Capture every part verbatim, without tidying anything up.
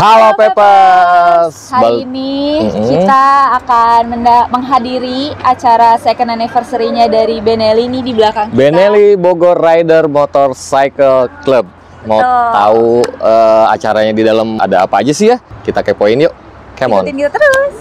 Halo Pepas. Hari ini mm-hmm. kita akan menghadiri acara second anniversary-nya dari Benelli ini di belakang kita. Benelli Bogor Rider Motorcycle Club. Mau Betul. tahu uh, acaranya di dalam ada apa aja sih ya? Kita kepoin yuk. Come on. Ikutin kita terus.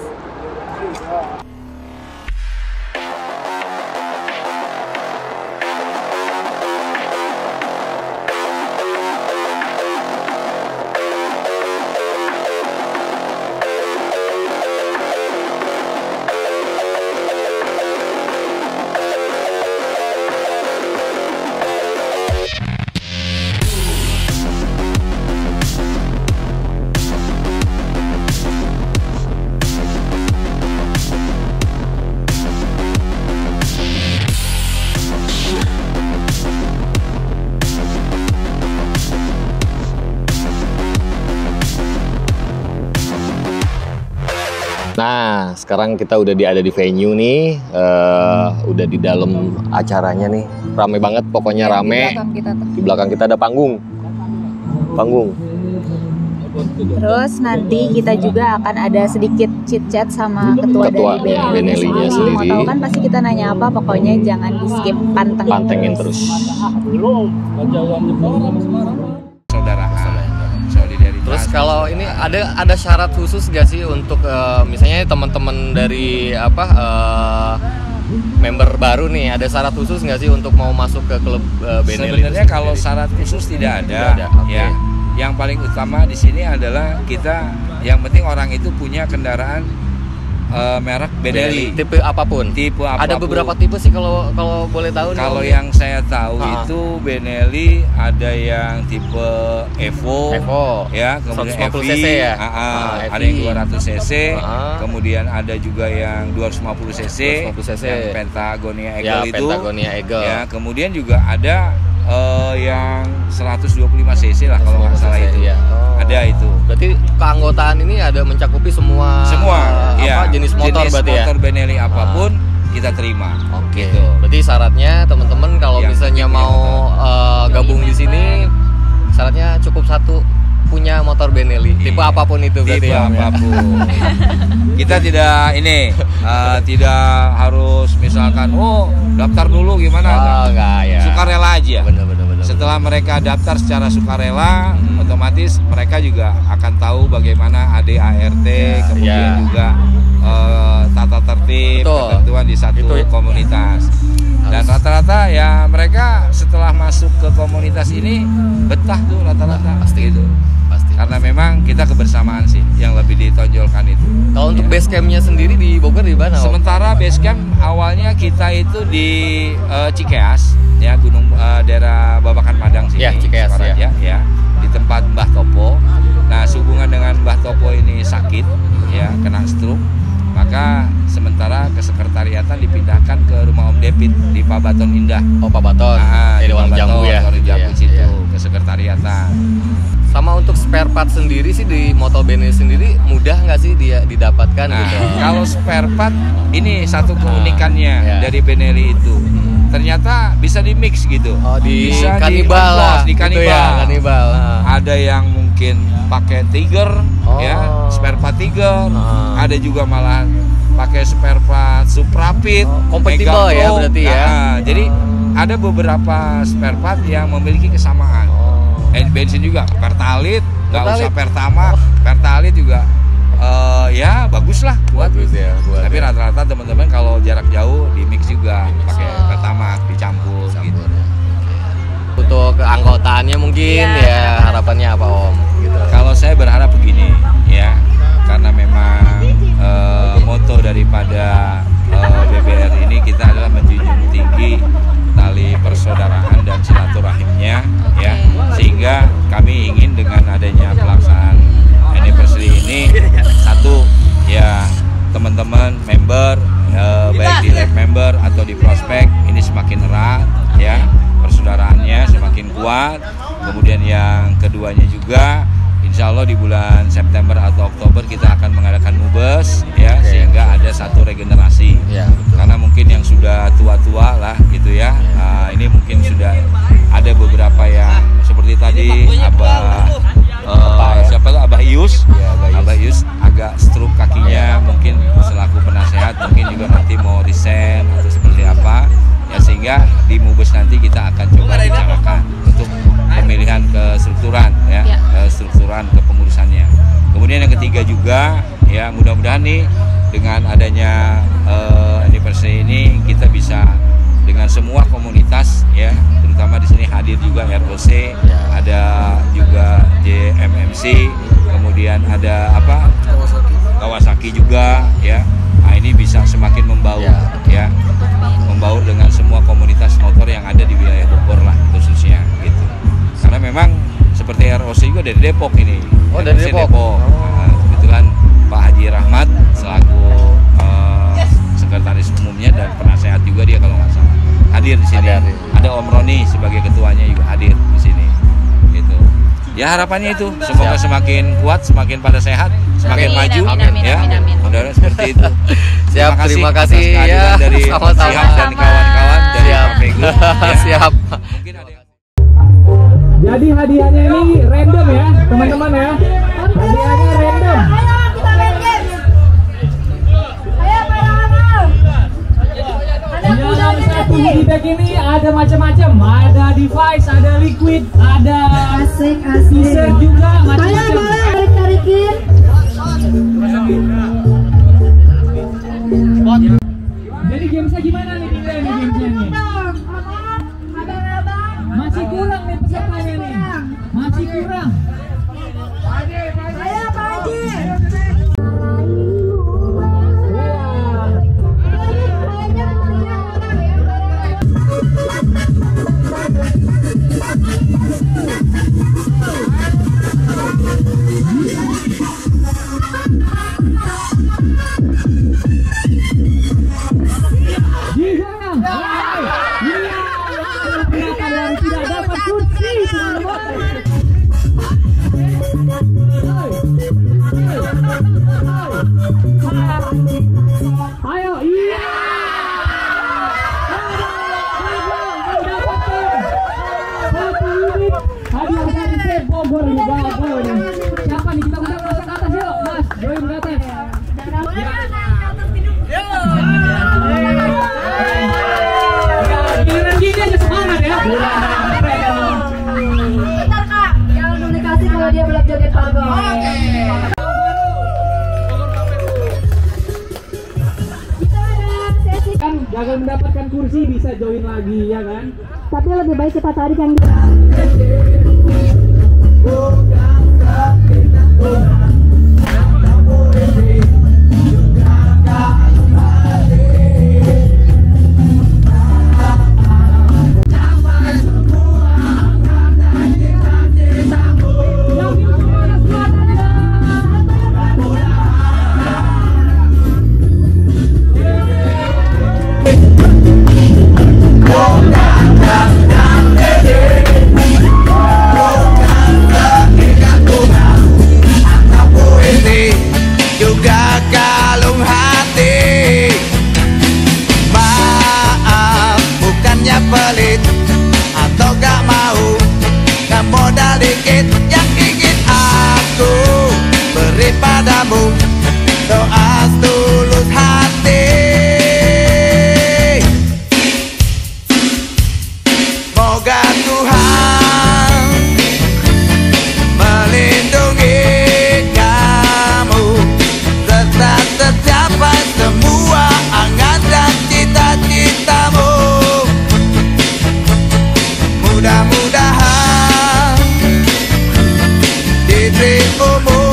Nah, sekarang kita udah di, ada di venue nih, uh, udah di dalam acaranya nih, rame banget, pokoknya ya, rame. Di belakang kita tuh. Di belakang kita ada panggung, panggung. Terus nanti kita juga akan ada sedikit chit-chat sama ketua, ketua dari Benelli-nya sendiri. Mau tahu kan pasti kita nanya apa, pokoknya jangan di skip, pantengin, pantengin terus. Saudara. Terus kalau ini ada ada syarat khusus gak sih untuk uh, misalnya teman-teman dari apa uh, member baru nih, ada syarat khusus nggak sih untuk mau masuk ke klub uh, Benelli? Sebenarnya kalau syarat khusus tidak ada, tidak ada. Okay. Ya. Yang paling utama di sini adalah kita, yang penting orang itu punya kendaraan uh, merek Benelli. Tipe apapun. Tipe apapun. Ada beberapa tipe sih kalau kalau boleh tahu. Kalau yang saya tahu ha. itu Benelli ada yang tipe Evo, Evo. ya, kemudian seratus lima puluh cc ya. Ah, ah, ah, ada yang dua ratus cc, ah. kemudian ada juga yang dua ratus lima puluh cc, dua ratus lima puluh cc. yang Pentagonia Eagle ya, itu. Pentagonia Eagle. Ya, kemudian juga ada uh, yang seratus dua puluh lima cc lah kalau nggak salah itu. Ya. Oh. Ada itu. Berarti keanggotaan ini ada mencakupi semua semua uh, ya, apa, jenis motor jenis berarti motor ya. Benelli apapun ah. kita terima. Oke. Gitu. Berarti syaratnya teman-teman kalau yang misalnya mau uh, gabung di sini, syaratnya cukup satu punya motor Benelli. Tipe iya. apapun itu berarti. Tipe ya. apapun. Kita tidak ini uh, tidak harus misalkan oh daftar dulu gimana. Oh, enggak ya. Sukarela aja. Benar benar benar. Setelah mereka daftar secara sukarela, hmm. otomatis mereka juga akan tahu bagaimana A D A R T, ya, kemudian ya. juga uh, tata tertib, Betul. ketentuan di satu itu, komunitas. Dan rata-rata ya mereka setelah masuk ke komunitas ini betah tuh rata-rata. Pasti itu. Pasti. Karena memang kita kebersamaan sih yang lebih ditonjolkan itu. Kalau untuk base campnya sendiri di Bogor di mana? Sementara base camp awalnya kita itu di uh, Cikeas, ya, gunung uh, daerah Babakan Madang sini. Ya, Cikeas ya. ya. Di tempat Mbah Topo. Nah, sehubungan dengan Mbah Topo ini sakit, ya, kena stroke. Maka sementara kesekretariatan dipindahkan ke rumah Om Depit di Pabaton Indah. Oh, Pabaton. Nah, di Warung Jambu ya. Warung Jambu iya, situ, iya. kesekretariatan. Sama untuk spare part sendiri sih di motor Benelli sendiri mudah nggak sih dia didapatkan nah, gitu? Kalau spare part ini satu keunikannya nah, ya. dari Benelli itu. Ternyata bisa di mix gitu. Oh, di bisa kanibal di lah. di kanibal. Gitu ya, kanibal. Nah. Ada yang mungkin pakai Tiger, oh. ya, spare part Tiger. Oh. Ada juga malah pakai spare part Suprapit. Oh, kompatibel ya berarti ya. Nah, jadi ada beberapa spare part yang memiliki kesamaan. Oh. Eh, bensin juga Pertalite, nggak usah Pertalite. Pertamax, Pertalite juga. Uh, ya bagus lah buat, bagus ya, buat tapi ya. rata-rata teman-teman kalau jarak jauh di mix juga pakai oh. Pertamax dicampur, Campur, gitu. Ya. Untuk keanggotaannya mungkin ya. ya harapannya apa Om? Gitu. Kalau saya berharap begini ya, karena memang uh, moto daripada uh, B B R ini kita adalah menjunjung tinggi tali persaudaraan dan silaturahimnya, okay. ya, sehingga kami ingin dengan adanya pelaksanaan anniversary ini satu ya teman-teman member eh, baik di lab member atau di prospek ini semakin erat ya, persaudaraannya semakin kuat. Kemudian yang keduanya juga insya Allah di bulan September atau Oktober kita akan mengadakan mubes ya, okay. sehingga ada satu regenerasi ya, karena mungkin yang sudah tua-tua lah gitu ya, nah, ini mungkin sudah ada beberapa yang seperti tadi Abah uh, siapa tuh Abah Ius dilakukan kepengurusannya. Kemudian yang ketiga juga ya mudah-mudahan nih dengan adanya uh, anniversary ini kita bisa dengan semua komunitas ya, terutama di sini hadir juga R O C, ada juga J M M C, kemudian ada apa Kawasaki, Kawasaki juga ya. Nah, ini bisa semakin membaur ya, membaur dengan semua komunitas motor yang ada di wilayah Bogor lah khususnya gitu. Karena memang seperti R O C juga dari Depok ini. Oh, dari Depok. Depok. Oh. Nah, kebetulan Pak Haji Rahmat selaku uh, sekretaris umumnya dan penasehat juga dia kalau nggak salah hadir di sini. Ada, ada Om Roni sebagai ketuanya juga hadir di sini. Gitu. Ya harapannya itu semoga Siap. semakin kuat, semakin pada sehat, semakin amin, maju amin, amin, ya. Mudah-mudahan seperti itu. Siap, terima kasih, terima kasih ya dari Siap dan kawan-kawan dari Pegu. Ya. Siap. Mungkin ada yang... Jadi hadiahnya ini random ya, teman-teman ya. Hadiahnya random. Yang satu di bag ini ada macam-macam, ada device, ada liquid, ada t-shirt juga macam-macam. Tarik-tarikin. Jadi gamesnya gimana nih kita nih gamesnya nih? Masih kurang nih pesertanya nih, masih kurang. Ayo Pak Haji. Ayo, iya. Satu unit hadiah dari Safe Bogor ini Bogor ini. Siapa nih kita undang masuk ke atas yuk, Mas. Join ke atas. Giliran gini aja semangat ya. Bentar Kak, jangan dulu dikasih kalau dia belum joget Bogor. Gagal mendapatkan kursi bisa join lagi ya kan? Tapi lebih baik kita tarik yang doa tulus hati, moga Tuhan melindungi kamu serta tercapai semua angan dan cita-citamu. Mudah-mudahan diberi umur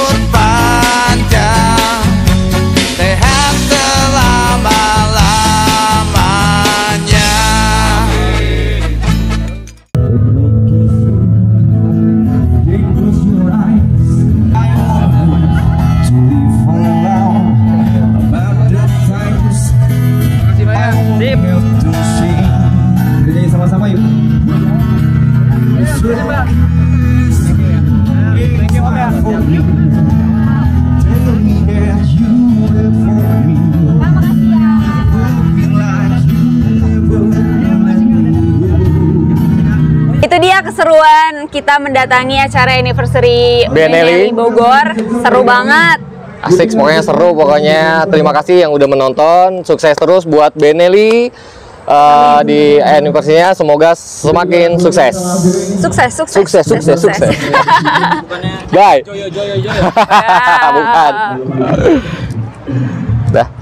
Itu dia keseruan kita mendatangi acara anniversary Benelli Bogor. Seru banget. Asik, pokoknya seru pokoknya. Terima kasih yang udah menonton. Sukses terus buat Benelli. uh, di anniversary-nya semoga semakin sukses. Sukses, sukses. Sukses, sukses, sukses. Bye. Joyo, joyo, joyo. Bukan. Dah.